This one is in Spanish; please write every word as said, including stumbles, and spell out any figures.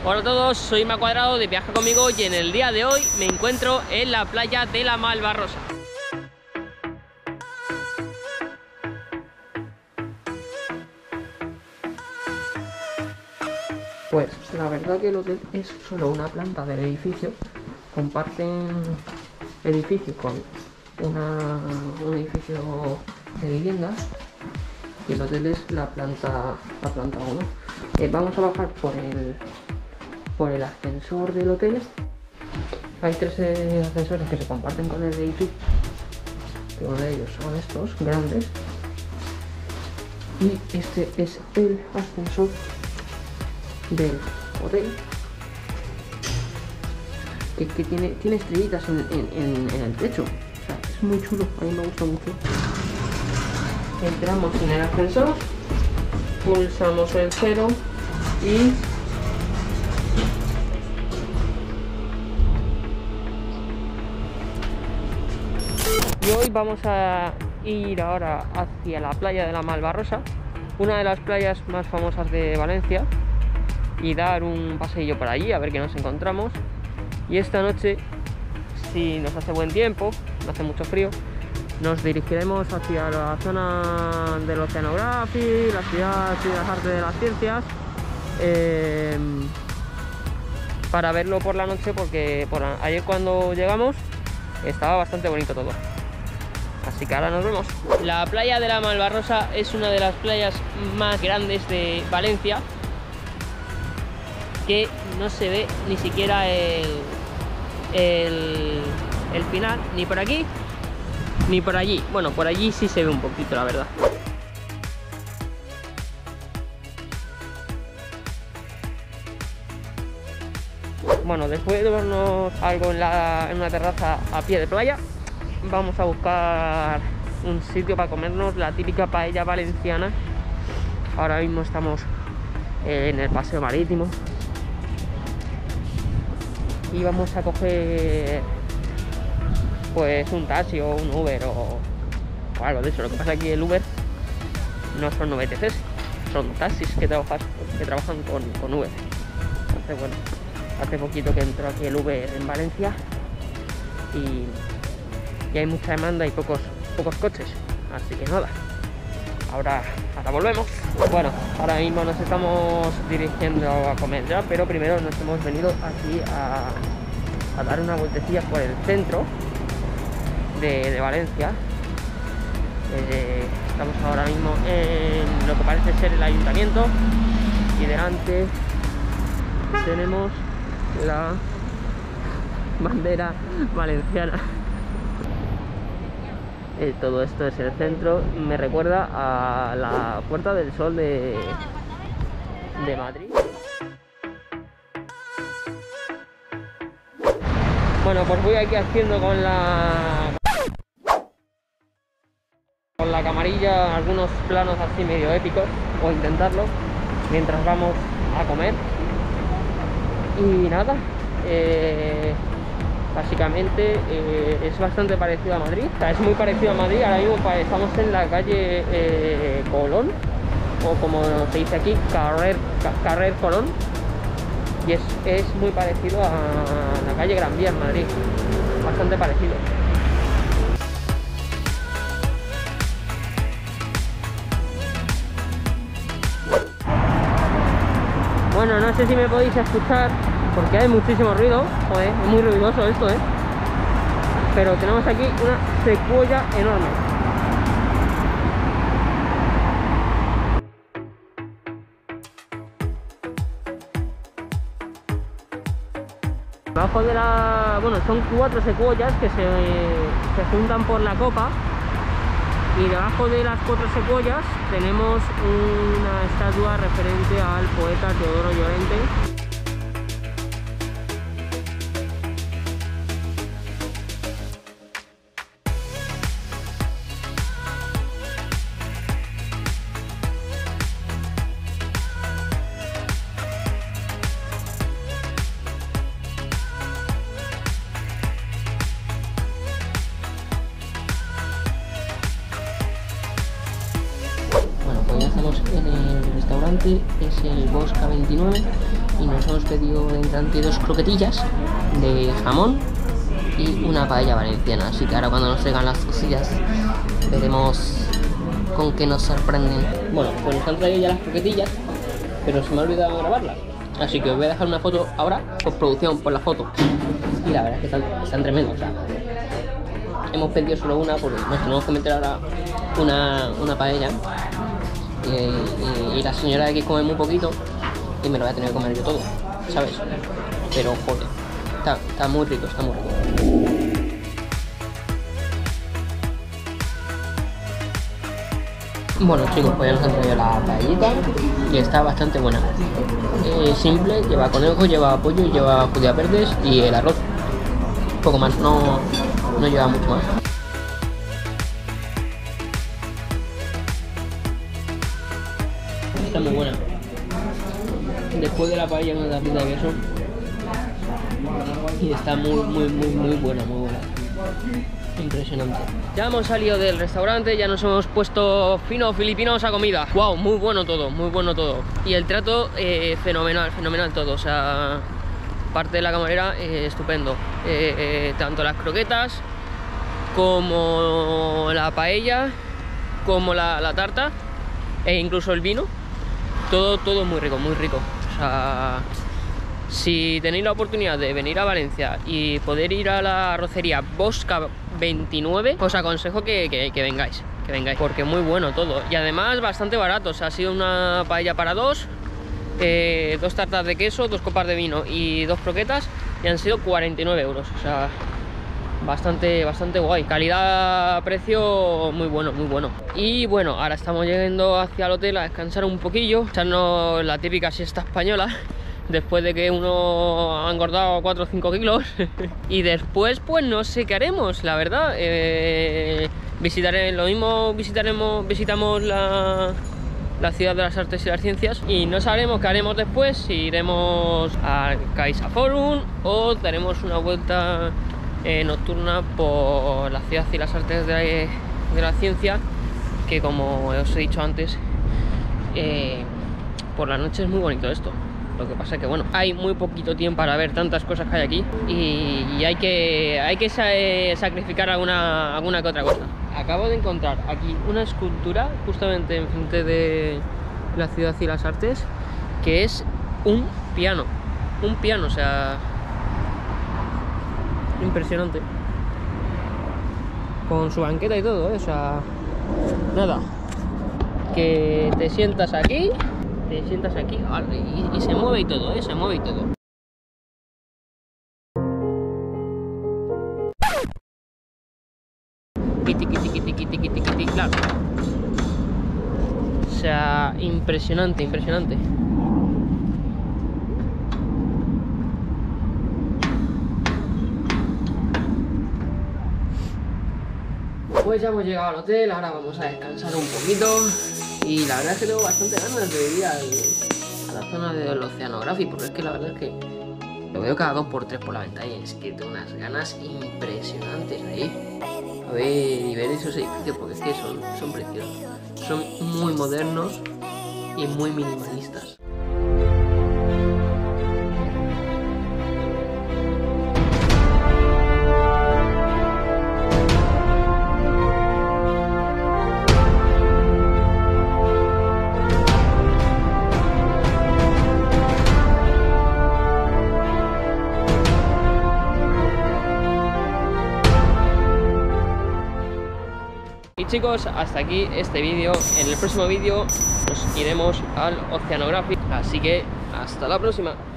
Hola a todos, soy Ma Cuadrado de Viaja Conmigo y en el día de hoy me encuentro en la playa de la Malvarrosa. Pues la verdad que el hotel es solo una planta del edificio. Comparten edificio con una, un edificio de viviendas y el hotel es la planta la planta uno. Eh, vamos a bajar por el por el ascensor del hotel. Hay tres eh, ascensores que se comparten con el edificio, que uno de ellos son estos grandes y este es el ascensor del hotel, que, que tiene, tiene estrellitas en, en, en, en el techo. O sea, es muy chulo, a mí me gusta mucho. Entramos en el ascensor, pulsamos el cero y y hoy vamos a ir ahora hacia la playa de la Malvarrosa, una de las playas más famosas de Valencia, y dar un paseillo por allí a ver qué nos encontramos. Y esta noche, si nos hace buen tiempo, no hace mucho frío, nos dirigiremos hacia la zona del Oceanography, la ciudad de las artes de las ciencias, eh, para verlo por la noche, porque por la, ayer cuando llegamos estaba bastante bonito todo. Así que ahora nos vemos. La playa de la Malvarrosa es una de las playas más grandes de Valencia, que no se ve ni siquiera el, el, el final, ni por aquí ni por allí. Bueno, por allí sí se ve un poquito, la verdad. Bueno, después de vernos algo en, la, en una terraza a pie de playa, vamos a buscar un sitio para comernos la típica paella valenciana. Ahora mismo estamos en el paseo marítimo y vamos a coger pues un taxi o un Uber o, o algo de eso. Lo que pasa es que el Uber no son V T Cs, son taxis que, trabajas, que trabajan con, con Uber. Entonces, bueno, hace poquito que entró aquí el Uber en Valencia y, y hay mucha demanda y pocos, pocos coches, así que nada, ahora, ahora volvemos. Bueno, ahora mismo nos estamos dirigiendo a comer ya, pero primero nos hemos venido aquí a, a dar una vueltecilla por el centro de, de Valencia. Eh, estamos ahora mismo en lo que parece ser el ayuntamiento y delante tenemos la bandera valenciana. Eh, todo esto es el centro, me recuerda a la Puerta del Sol de, de Madrid. Bueno, pues voy aquí haciendo con la con la camarilla algunos planos así medio épicos, o intentarlo, mientras vamos a comer. Y nada, eh, básicamente eh, es bastante parecido a Madrid, o sea, es muy parecido a Madrid. Ahora mismo estamos en la calle eh, Colón, o como se dice aquí, Carrer, Carrer Colón, y es, es muy parecido a la calle Gran Vía en Madrid, bastante parecido. Bueno, no sé si me podéis escuchar porque hay muchísimo ruido, joder, es muy ruidoso esto, ¿eh? Pero tenemos aquí una secuoya enorme. Debajo de la... bueno, son cuatro secuoyas que se, se juntan por la copa, y debajo de las cuatro secuoyas tenemos una estatua referente al poeta Teodoro Llorente. En el restaurante es el Bosca veintinueve y nos hemos pedido entre dos croquetillas de jamón y una paella valenciana. Así que ahora cuando nos traigan las cosillas veremos con qué nos sorprenden. Bueno, pues nos han traído ya las croquetillas, pero se me ha olvidado grabarlas. Así que os voy a dejar una foto ahora, postproducción por la foto. Y la verdad es que están, están tremendos. O sea, hemos pedido solo una porque nos tenemos que meter ahora una, una paella. Y, y, y la señora de aquí come muy poquito y me lo voy a tener que comer yo todo, ¿sabes? Pero joder, está, está muy rico, está muy rico. Bueno chicos, pues ya nos han traído la paellita y está bastante buena. Eh, simple, lleva conejo, lleva pollo, lleva judías verdes y el arroz. Un poco más, no, no lleva mucho más. Está muy buena. Después de la paella una tapita de queso. Y está muy, muy, muy, muy buena, muy buena. Impresionante. Ya hemos salido del restaurante, ya nos hemos puesto finos filipinos a comida. Wow, muy bueno todo, muy bueno todo. Y el trato eh, fenomenal, fenomenal todo. O sea, parte de la camarera eh, estupendo. Eh, eh, tanto las croquetas como la paella, como la, la tarta e incluso el vino. Todo, todo muy rico, muy rico. O sea, si tenéis la oportunidad de venir a Valencia y poder ir a la arrocería Bosca veintinueve, os aconsejo que, que, que vengáis, que vengáis, porque muy bueno todo. Y además bastante barato. O sea, ha sido una paella para dos, eh, dos tartas de queso, dos copas de vino y dos croquetas, y han sido cuarenta y nueve euros. O sea, bastante, bastante guay. Calidad-precio muy bueno, muy bueno. Y bueno, ahora estamos llegando hacia el hotel a descansar un poquillo, echarnos la típica siesta española, después de que uno ha engordado cuatro o cinco kilos. Y después pues no sé qué haremos, la verdad. Eh, visitaré, lo mismo visitaremos, visitamos la, la ciudad de las artes y las ciencias, y no sabremos qué haremos después, si iremos al Caixa Forum o daremos una vuelta eh, nocturna por la ciudad y las artes de, de la ciencia, que como os he dicho antes, eh, por la noche es muy bonito esto. Lo que pasa es que bueno, hay muy poquito tiempo para ver tantas cosas que hay aquí, y, y hay que, hay que sa sacrificar alguna, alguna que otra cosa. Acabo de encontrar aquí una escultura justamente enfrente de la ciudad y las artes, que es un piano, un piano, o sea, impresionante, con su banqueta y todo, ¿eh? O sea, nada, que te sientas aquí, te sientas aquí y, y se mueve y todo, ¿eh? Se mueve y todo. Kiti, kiti, kiti, kiti, kiti, kiti, claro. O sea, impresionante, impresionante. Pues ya hemos llegado al hotel, ahora vamos a descansar un poquito. Y la verdad es que tengo bastante ganas de ir al, a la zona del Oceanographic, porque es que la verdad es que lo veo cada dos por tres por la ventana y es que tengo unas ganas impresionantes de ir a ver y ver esos edificios, porque es que son, son preciosos, son muy modernos y muy minimalistas. Chicos, hasta aquí este vídeo. En el próximo vídeo nos iremos al Oceanographic, así que hasta la próxima.